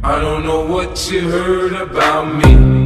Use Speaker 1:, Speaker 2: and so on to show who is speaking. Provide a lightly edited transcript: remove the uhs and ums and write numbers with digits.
Speaker 1: I don't know what you heard about me.